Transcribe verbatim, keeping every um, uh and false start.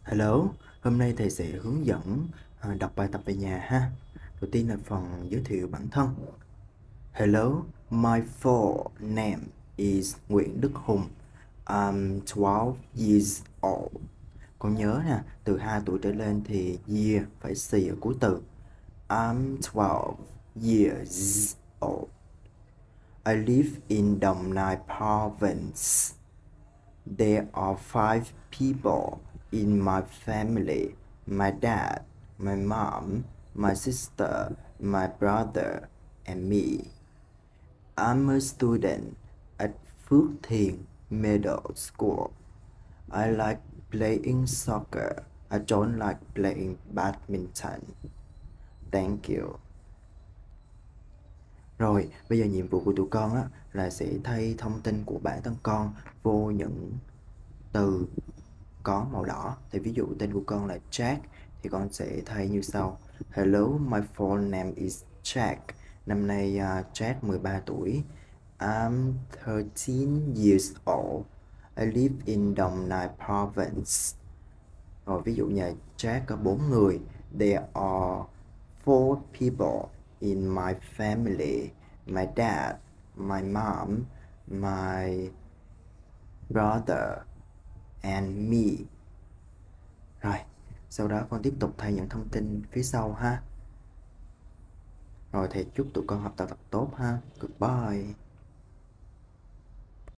Hello, hôm nay thầy sẽ hướng dẫn à, đọc bài tập về nhà ha. Đầu tiên là phần giới thiệu bản thân. Hello, my full name is Nguyễn Đức Hùng. I'm twelve years old. Con nhớ nè, từ hai tuổi trở lên thì year phải xì ở cuối từ. I'm twelve years old. I live in Đồng Nai province. There are five people in my family: my dad, my mom, my sister, my brother, and me. I'm a student at Phước Thiền Middle School. I like playing soccer. I don't like playing badminton. Thank you. Rồi, bây giờ nhiệm vụ của tụi con á, là sẽ thay thông tin của bản thân con vô những từ có màu đỏ. Thì ví dụ tên của con là Jack thì con sẽ thay như sau. Hello, my full name is Jack. Năm nay uh, Jack mười ba tuổi. I'm thirteen years old. I live in Đồng Nai province. Rồi ví dụ nhà Jack có bốn người. There are four people in my family: my dad, my mom, my brother, and me. Rồi, sau đó con tiếp tục thay những thông tin phía sau ha. Rồi thầy chúc tụi con học tập thật tốt ha. Goodbye.